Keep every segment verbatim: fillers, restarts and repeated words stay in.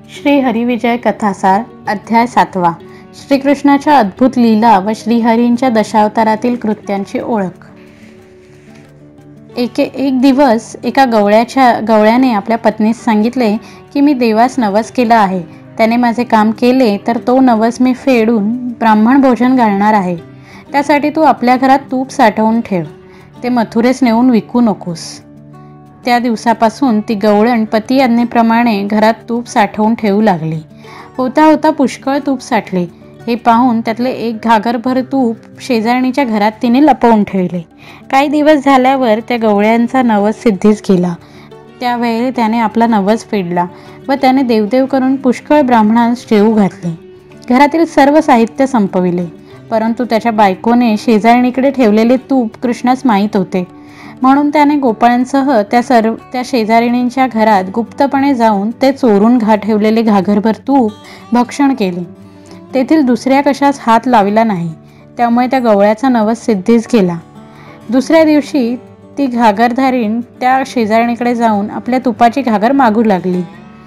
श्री हरिविजय कथासार अध्याय सातवा. श्रीकृष्णाच्या अद्भुत लीला व श्रीहरींच्या दशावतारातील कृत्यांची ओळख. एके एक दिवस एका गवळ्याच्या गवळ्याने आपल्या पत्नीस सांगितले की मी देवास नवस केला आहे. त्याने माझे काम केले तर तो नवस मी फेडून ब्राह्मण भोजन घालणार आहे. त्यासाठी तू आपल्या घरात तूप साठवून ठेव. ते मथुरेस नेऊन विकू नकोस. त्या दिवसापासून ती गवळण पती आज्ञेप्रमाणे घरात तूप साठवून ठेवू लागली. होता होता पुष्कळ तूप साठले. हे पाहून त्यातले एक घागरभर तूप शेजारणीच्या घरात तिने लपवून ठेवले. काही दिवस झाल्यावर त्या गवळ्यांचा नवस सिद्धीस गेला. त्यावेळी त्याने आपला नवस फेडला व त्याने देवदेव करून पुष्कळ ब्राह्मणांस जेवू घातले. घरातील सर्व साहित्य संपविले. परंतु त्याच्या बायकोने शेजारणीकडे ठेवलेले तूप कृष्णास माहीत होते. म्हणून त्याने गोपाळांसह त्या सर्व त्या शेजारिणींच्या घरात गुप्तपणे जाऊन ते चोरून घा ठेवलेले घागरभर तूप भक्षण केले. तेथील दुसऱ्या कशास हात लाविला नाही. त्यामुळे त्या गवळ्याचा नवस सिद्धीस गेला. दुसऱ्या दिवशी ती घागरधारीण त्या शेजारणीकडे जाऊन आपल्या तुपाची घागर मागू लागली.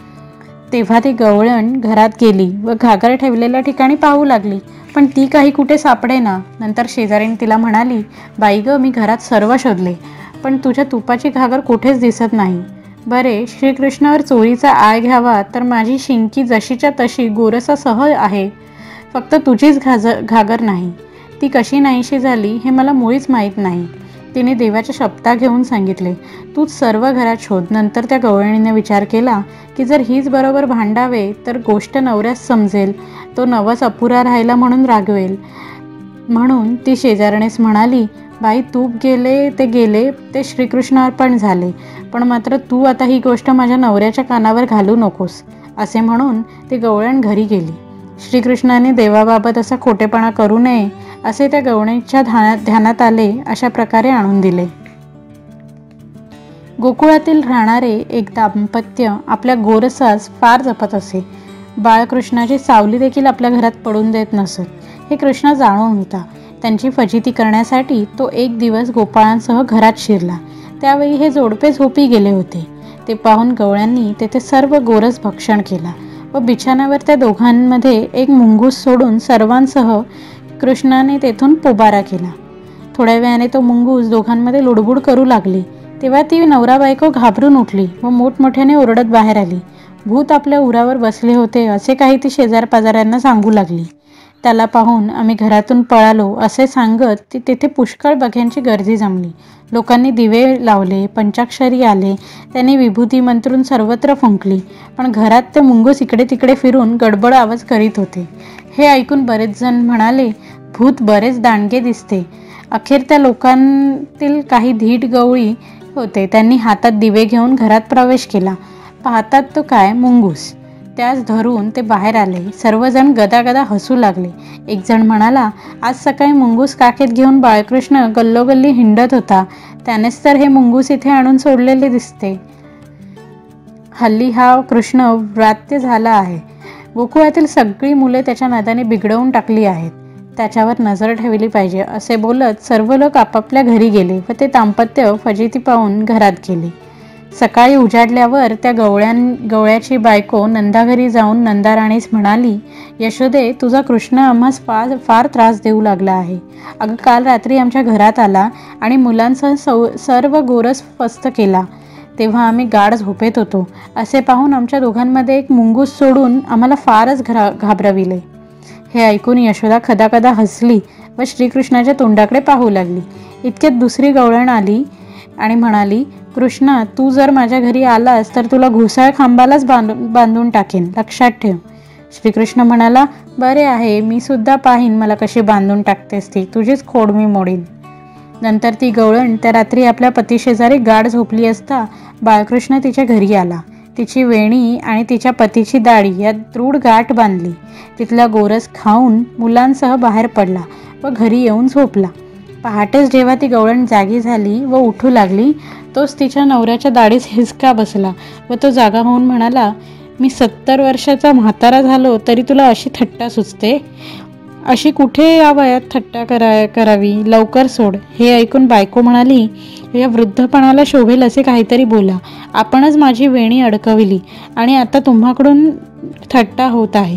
तेव्हा ती गवळण घरात गेली व घागर ठेवलेल्या ठिकाणी पाहू लागली, पण ती काही कुठे सापडेना. नंतर शेजारीण तिला म्हणाली, बाई ग, मी घरात सर्व शोधले, पण तुझ्या तुपाची घागर कुठेच दिसत नाही. बरे, श्रीकृष्णावर चोरीचा आळ घ्यावा तर माझी शिंकी जशीच्या तशी गोरसासह आहे. फक्त तुझीच घाज घागर नाही. ती कशी नाहीशी झाली हे मला मुळीच माहीत नाही. तिने देवाच्या शपथा घेऊन सांगितले, तूच सर्व घरात शोध. नंतर त्या गवळणीने विचार केला की जर हीच बरोबर भांडावे तर गोष्ट नवऱ्यास समजेल. तो नवस अपुरा राहिला म्हणून रागवेल. म्हणून ती शेजारणीस म्हणाली, बाई, तूप गेले ते गेले, ते श्रीकृष्णार्पण झाले, पण मात्र तू आता ही गोष्ट माझ्या नवऱ्याच्या कानावर घालू नकोस. असे म्हणून ती गवळण घरी गेली. श्रीकृष्णाने देवाबाबत असा खोटेपणा करू नये असे त्या गवळणीच्या ध्यानात ध्यानात आले. अशा प्रकारे आणून दिले. गोकुळातील राहणारे एक दाम्पत्य आपल्या गोरसास फार जपत असे. बाळकृष्णाची सावली देखील आपल्या घरात पडून देत नसत. हे कृष्ण जाणून होता. त्यांची फजिती करण्यासाठी तो एक दिवस गोपाळांसह घरात शिरला. त्यावेळी हे जोडपे झोपी गेले होते. ते पाहून गवळ्यांनी तेथे सर्व गोरस भक्षण केला व बिछाण्यावर त्या दोघांमध्ये एक मुंगूस सोडून सर्वांसह कृष्णाने तेथून पोबारा केला. थोड्या वेळाने तो मुंगूस दोघांमध्ये लुडबुड करू लागली. तेव्हा ती नवरा बायको घाबरून उठली व मोठमोठ्याने ओरडत बाहेर आली. भूत आपल्या उरावर बसले होते असे काही ती शेजारपाजाऱ्यांना सांगू लागली. त्याला पाहून आम्ही घरातून पळालो असे सांगत ती तेथे पुष्कळ बघ्यांची गर्दी जमली. लोकांनी दिवे लावले, पंचाक्षरी आले, त्यांनी विभूती मंत्रून सर्वत्र फुंकली, पण घरात ते मुंगूस इकडे तिकडे फिरून गडबड आवाज करीत होते. हे ऐकून बरेच जण म्हणाले, भूत बरेच दांडगे दिसते. अखेर त्या लोकांतील काही धीट गवळी होते. त्यांनी हातात दिवे घेऊन घरात प्रवेश केला. पाहतात तो काय, मुंगूस. त्यास धरून ते बाहेर आले. सर्वजण गदागदा हसू लागले. एक जण म्हणाला, आज सकाळी मुंगूस काखेत घेऊन बाळकृष्ण गल्लोगल्ली हिंडत होता. त्यानेच तर हे मुंगूस इथे आणून सोडलेले दिसते. हल्ली हा कृष्ण व्रात्य झाला आहे. गोकुळातील सगळी मुले त्याच्या नादाने बिघडवून टाकली आहेत. त्याच्यावर नजर ठेवली पाहिजे. असे बोलत सर्व लोक आपापल्या घरी गेले व ते दाम्पत्य फजिती पाहून घरात गेले. सकाळी उजाडल्यावर त्या गवळ्यां गवळ्याची बायको नंदाघरी जाऊन नंदाराणीस म्हणाली, यशोदे, तुझा कृष्ण आम्हास फार फार त्रास देऊ लागला आहे. अगं, काल रात्री आमच्या घरात आला आणि मुलांसह सौ सर्व गोरस फस्त केला. तेव्हा आम्ही गाढ झोपेत होतो. असे पाहून आमच्या दोघांमध्ये एक मुंगूस सोडून आम्हाला फारच घरा घाबरविले. हे ऐकून यशोदा खदाखदा हसली व श्रीकृष्णाच्या तोंडाकडे पाहू लागली. इतक्यात दुसरी गवळण आली आणि म्हणाली, कृष्णा, तू जर माझ्या घरी आलास तर तुला घुसाळ खांबालाच बांधून बांधून टाकेन, लक्षात ठेव. श्रीकृष्ण म्हणाला, बरे आहे, मी सुद्धा पाहीन मला कशी बांधून टाकतेस ती. तुझीच खोड मी मोडीन. नंतर ती गवळण त्या रात्री आपल्या पतीशेजारी गाढ झोपली असता बाळकृष्ण तिच्या घरी आला. तिची वेणी आणि तिच्या पतीची दाढी यात दृढ गाठ बांधली. तिथला गोरस खाऊन मुलांसह बाहेर पडला व घरी येऊन झोपला. पहाटेच जेव्हा ती गवळण जागी झाली व उठू लागली, तोच तिच्या नवऱ्याच्या दाढीस हिसका बसला व तो जागा होऊन म्हणाला, मी सत्तर वर्षाचा म्हातारा झालो तरी तुला अशी थट्टा सुचते. अशी कुठे या वयात थट्टा करा करावी लवकर सोड. हे ऐकून बायको म्हणाली, या वृद्धपणाला शोभेल असे काहीतरी बोला. आपणच माझी वेणी अडकविली आणि आता तुम्हाकडून थट्टा होत आहे.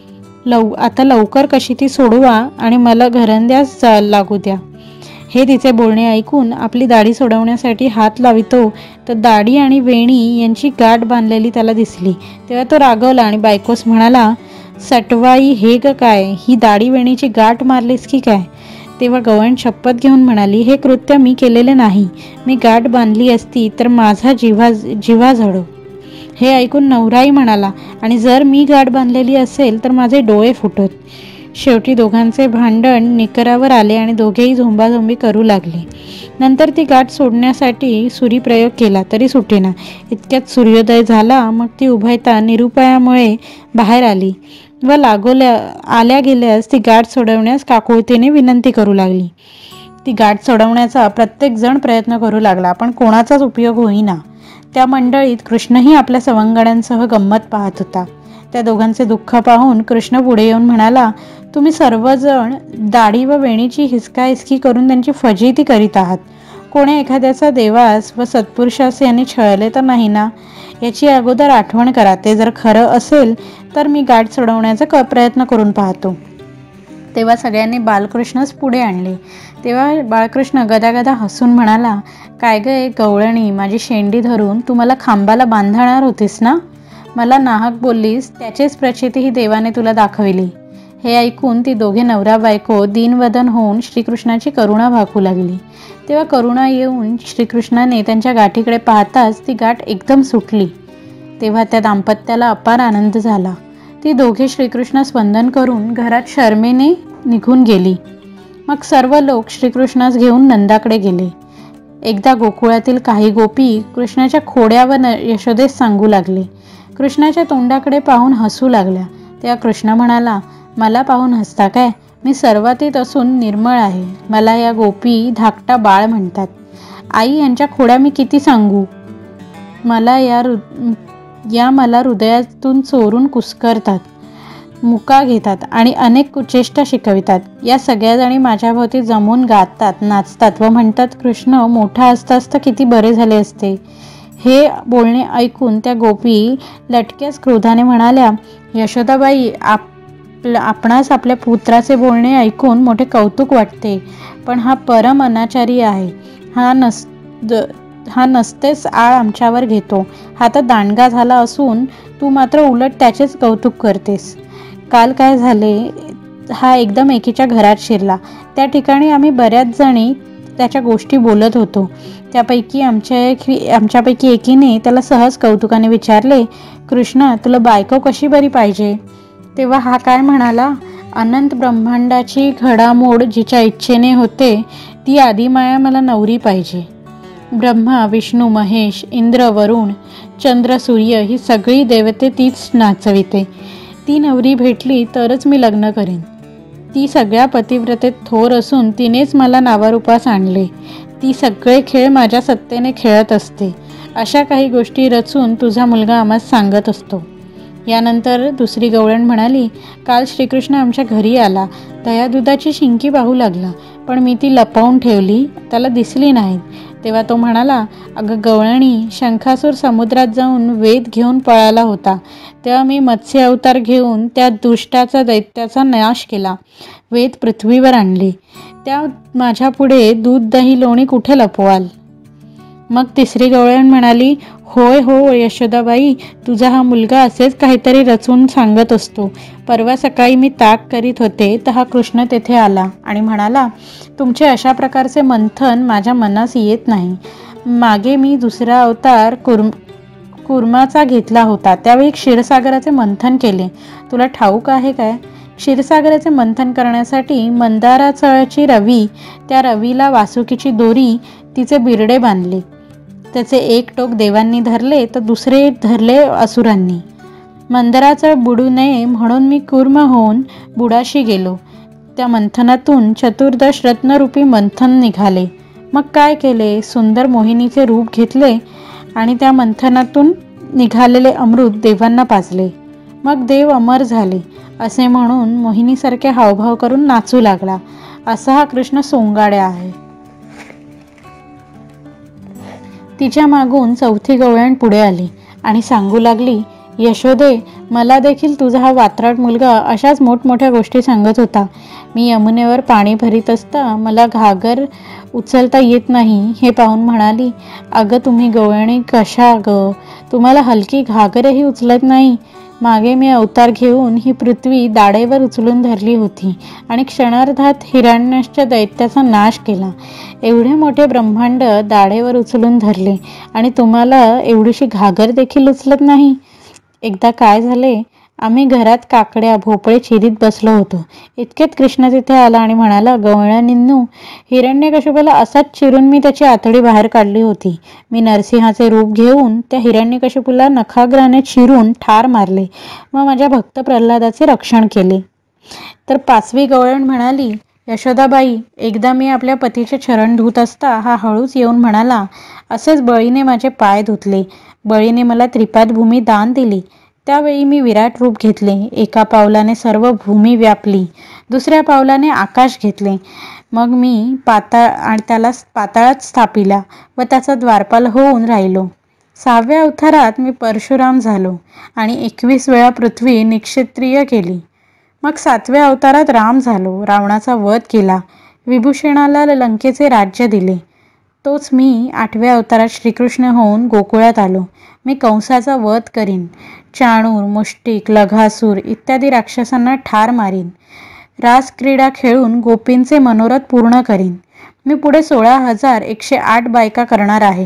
लव आता लवकर कशी ती सोडवा आणि मला घरंद्यास लागू द्या. हे तिचे बोलणे ऐकून आपली दाढी सोडवण्यासाठी हात लावितो तर दाढी आणि वेणी यांची गाठ बांधलेली त्याला दिसली. तेव्हा तो रागवला आणि बायकोस म्हणाला, सटवाई हे ग काय, ही दाढी वेणीची गाठ मारलीस की काय? तेव्हा गवळण शपथ घेऊन म्हणाली, हे कृत्य मी केलेले नाही. मी गाठ बांधली असती तर माझा जिव्हा जिव्हा झडो. हे ऐकून नवराही म्हणाला, आणि जर मी गाठ बांधलेली असेल तर माझे डोळे फुटत. शेवटी दोघांचे भांडण निकरावर आले आणि दोघेही झोंबाझोंबी करू लागले. नंतर ती गाठ सोडण्यासाठी सुरीप्रयोग केला तरी सुटेना. इतक्यात सूर्योदय झाला. मग ती उभयता निरुपायामुळे बाहेर आली व लागोल्या आल्या गेल्यास ती गाठ सोडवण्यास काकुळतीने विनंती करू लागली. ती गाठ सोडवण्याचा प्रत्येक जण प्रयत्न करू लागला, पण कोणाचाच उपयोग होईना. त्या मंडळीत कृष्णही आपल्या सवंगड्यांसह गंमत पाहत होता. त्या दोघांचे दुःख पाहून कृष्ण पुढे येऊन म्हणाला, तुम्ही सर्वजण दाढी व वेणीची हिसकाहिसकी करून त्यांची फजिती करीत आहात. कोणी एखाद्याचा देवास व सत्पुरुषास यांनी छळले तर नाही ना? याची अगोदर आठवण करा. ते जर खरं असेल तर मी गाठ सोडवण्याचा क प्रयत्न करून पाहतो. तेव्हा सगळ्यांनी बालकृष्णच पुढे आणले. तेव्हा बाळकृष्ण गदागदा हसून म्हणाला, काय ग गवळणी, माझी शेंडी धरून तू मला खांबाला बांधणार होतीस ना? मला नाहक बोललीस, त्याचीच प्रचिती ही देवाने तुला दाखविली. हे ऐकून ती दोघे नवरा बायको दीनवदन होऊन श्रीकृष्णाची करुणा भाकू लागली. तेव्हा करुणा येऊन श्रीकृष्णाने त्यांच्या गाठीकडे पाहताच ती गाठ एकदम सुटली. तेव्हा त्या दाम्पत्याला अपार आनंद झाला. ती दोघे श्रीकृष्णास वंदन करून घरात शर्मेने निघून गेली. मग सर्व लोक श्रीकृष्णास घेऊन नंदाकडे गेले. एकदा गोकुळातील काही गोपी कृष्णाच्या खोड्या व यशोदेस सांगू लागले. कृष्णाच्या तोंडाकडे पाहून हसू लागल्या. तेव्हा कृष्ण म्हणाला, मला पाहून हसता काय? मी सर्वातीत असून निर्मळ आहे. मला या गोपी धाकटा बाळ म्हणतात. आई, यांच्या खोड्या मी किती सांगू? मला या या मला हृदयातून चोरून कुस्करतात, मुका घेतात आणि अनेक कुचेष्टा शिकवितात. या सगळ्या जणी माझ्याभोवती जमून गातात, नाचतात व म्हणतात, कृष्ण मोठा असता असता किती बरे झाले असते. हे बोलणे ऐकून त्या गोपी लटक्यास क्रोधाने म्हणाल्या, यशोदाबाई, आप आपणास आपल्या पुत्राचे बोलणे ऐकून मोठे कौतुक वाटते, पण हा परम अनाचारी आहे. हा नस हा नसतेच आळ आमच्यावर घेतो. हा तर दांडगा झाला असून तू मात्र उलट त्याचेच कौतुक करतेस. काल काय झाले, हा एकदम एकीच्या घरात शिरला. त्या ठिकाणी आम्ही बऱ्याच जणी त्याच्या गोष्टी बोलत होतो. त्यापैकी आमच्या आमच्यापैकी एकीने त्याला सहज कौतुकाने विचारले, कृष्ण, तुला बायको कशी बरी पाहिजे? तेव्हा हा काय म्हणाला, अनंत ब्रह्मांडाची घडामोड जिच्या इच्छेने होते ती आदिमाया मला नवरी पाहिजे. ब्रह्मा, विष्णू, महेश, इंद्र, वरुण, चंद्र, सूर्य ही सगळी देवते तीच नाचविते. ती नवरी भेटली तरच मी लग्न करेन. ती सगळ्या पतिव्रतेत थोर असून तिनेच मला नावारूपास आणले. ती सगळे खेळ माझ्या सत्तेने खेळत असते. अशा काही गोष्टी रचून तुझा मुलगा आम्हास सांगत असतो. यानंतर दुसरी गवळण म्हणाली, काल श्रीकृष्ण आमच्या घरी आला. दह्यादुधाची शिंकी पाहू लागला, पण मी ती लपवून ठेवली, त्याला दिसली नाहीत. तेव्हा तो म्हणाला, अगं गवळणी, शंखासूर समुद्रात जाऊन वेद घेऊन पळाला होता. तेव्हा मी मत्स्य अवतार घेऊन त्या दुष्टाचा दैत्याचा नाश केला. वेद पृथ्वीवर आणले. त्या माझ्या पुढे दूध दही लोणी कुठे लपवाल? मग तिसरी गवळण म्हणाली, होय हो यशोदाबाई, तुझा हा मुलगा असेच काहीतरी रचून सांगत असतो. परवा सकाळी मी ताक करीत होते तर हा कृष्ण तेथे आला आणि म्हणाला, तुमचे अशा प्रकारचे मंथन माझ्या मनास येत नाही. मागे मी दुसरा अवतार कुर्म कुर्माचा घेतला होता. त्यावेळी क्षीरसागराचे मंथन केले. तुला ठाऊक आहे काय? क्षीरसागराचे मंथन करण्यासाठी मंदाराचळची रवी, त्या रवीला वासुकीची दोरी, तिचे बिरडे बांधले. त्याचे एक टोक देवांनी धरले तर दुसरे धरले असुरांनी. मंदाराचळ बुडू नये म्हणून मी कूर्म होऊन बुडाशी गेलो. त्या मंथनातून चतुर्दश रत्नरूपी मंथन निघाले. मग काय केले? सुंदर मोहिनीचे रूप घेतले आणि त्या मंथनातून निघालेले अमृत देवांना पाजले. मग देव अमर झाले. असे म्हणून मोहिनीसारखे हावभाव करून नाचू लागला. असा हा कृष्ण सोंगाड्या आहे. तिच्या मागून चौथी गवळण पुढे आली आणि सांगू लागली, यशोदे, मला देखील तुझा हा वात्राट मुलगा अशाच मोठमोठ्या गोष्टी सांगत होता. मी यमुनेवर पाणी भरीत असता मला घागर उचलता येत नाही हे पाहून म्हणाली, अगं तुम्ही गवळणी कशा ग, तुम्हाला हलकी घागरही उचलत नाही. मागे मी अवतार घेऊन ही पृथ्वी दाढेवर उचलून धरली होती आणि क्षणार्धात हिरण्याच्या दैत्याचा नाश केला. एवढे मोठे ब्रह्मांड दाढेवर उचलून धरले आणि तुम्हाला एवढीशी घागर देखील उचलत नाही. एकदा काय झाले, आम्ही घरात काकड्या भोपळे चिरीत बसलो होतो. इतक्यात कृष्ण तिथे आला आणि म्हणाला, गवळणींनो, हिरण्यकशिपूला असाच चिरून मी त्याची आतडी बाहेर काढली होती. मी नरसिंहाचे रूप घेऊन त्या हिरण्यकशिपूला नखाग्राने चिरून ठार मारले व माझ्या भक्त प्रल्हादाचे रक्षण केले. तर पाचवी गवळण म्हणाली, यशोदाबाई, एकदा मी आपल्या पतीचे चरण धुत असता हा हळूच येऊन म्हणाला, असेच बळीने माझे पाय धुतले. बळीने मला त्रिपाद भूमी दान दिली. त्यावेळी मी विराट रूप घेतले. एका पावलाने सर्व भूमी व्यापली, दुसऱ्या पावलाने आकाश घेतले. मग मी पाताळ आणि त्याला पाताळात स्थापिला व त्याचा द्वारपाल होऊन राहिलो. सहाव्या अवतारात मी परशुराम झालो आणि एकवीस वेळा पृथ्वी निक्षत्रिय केली. मग सातव्या अवतारात राम झालो, रावणाचा वध केला, विभूषणाला लंकेचे राज्य दिले. तोच मी आठव्या अवतारात श्रीकृष्ण होऊन गोकुळात आलो. मी कंसाचा वध करीन, चाणूर, मुष्टिक, लघासूर इत्यादी राक्षसांना ठार मारीन. रासक्रीडा खेळून गोपींचे मनोरथ पूर्ण करीन. मी पुढे सोळा हजार एकशे आठ बायका करणार आहे.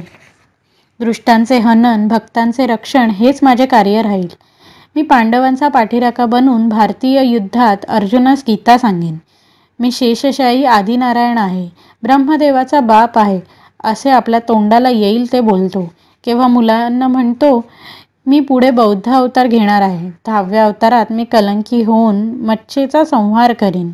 दृष्टांचे हनन, भक्तांचे रक्षण हेच माझे कार्य राहील. मी पांडवांचा पाठीराखा बनून भारतीय युद्धात अर्जुनास गीता सांगेन. मी शेषशाही आदिनारायण आहे, ब्रह्मदेवाचा बाप आहे असे आपल्या तोंडाला येईल ते बोलतो. केव्हा मुलांना म्हणतो, मी पुढे बौद्ध अवतार घेणार आहे. दहाव्या अवतारात मी कलंकी होऊन मच्छेचा संहार करीन.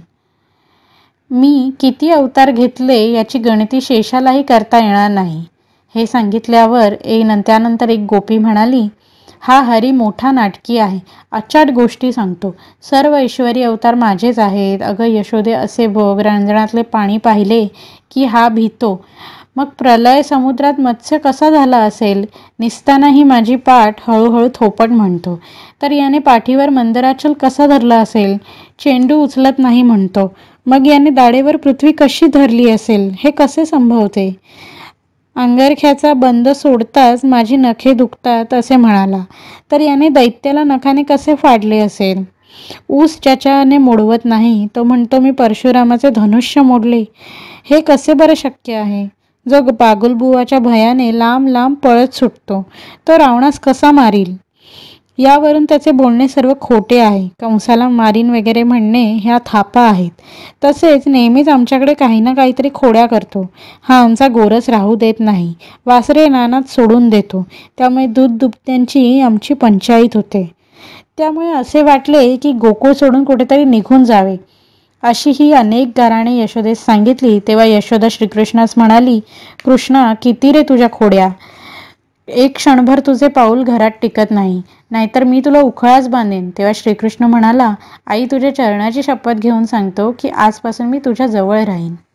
मी किती अवतार घेतले याची गणती शेषालाही करता येणार नाही. हे सांगितल्यावर ए त्यानंतर एक गोपी म्हणाली, हा हरी मोठा नाटकी आहे, अचाट गोष्टी सांगतो. सर्व ईश्वरी अवतार माझेच आहेत. अगं यशोदे, असे बघ, रांजणातले पाणी पाहिले की हा भीतो. मग प्रलय समुद्रात मत्स्य कसा झाला असेल. निसतानाही माझी पाठ हळूहळू थोपट म्हणतो. तर याने पाठीवर मंदराचल कसा धरला असेल. चेंडू उचलत नाही म्हणतो. मग याने दाढेवर पृथ्वी कशी धरली असेल. हे कसे संभवते. अंगरख्याचा बंद सोडताच माझी नखे दुखतात असे म्हणाला. तर याने दैत्याला नखाने कसे फाडले असेल. ऊस ज्याच्याने मोडवत नाही तो म्हणतो मी परशुरामाचे धनुष्य मोडले. हे कसे बरं शक्य आहे. जो बागुलबुवाच्या भयाने लांब लांब पळत सुटतो तो रावणास कसा मारील. यावरून त्याचे बोलणे सर्व खोटे आहे. कंसाला मारीन वगैरे म्हणणे ह्या थापा आहेत. तसेच नेहमीच आमच्याकडे काही ना काहीतरी खोड्या करतो. हा आमचा गोरस राहू देत नाही. वासरे नानात सोडून देतो. त्यामुळे दूध दुभत्यांची आमची पंचायत होते. त्यामुळे असे वाटले की गोकुळ सोडून कुठेतरी निघून जावे. अशी ही अनेक गाराणे यशोदेस सांगितली. तेव्हा यशोदा श्रीकृष्णास म्हणाली, कृष्णा, किती रे तुझ्या खोड्या. एक क्षणभर तुझे पाऊल घरात टिकत नाही, नाहीतर मी तुला उखळाच बांधेन. तेव्हा श्रीकृष्ण म्हणाला, आई, तुझ्या चरणाची शपथ घेऊन सांगतो की आजपासून मी तुझ्या जवळ राहीन.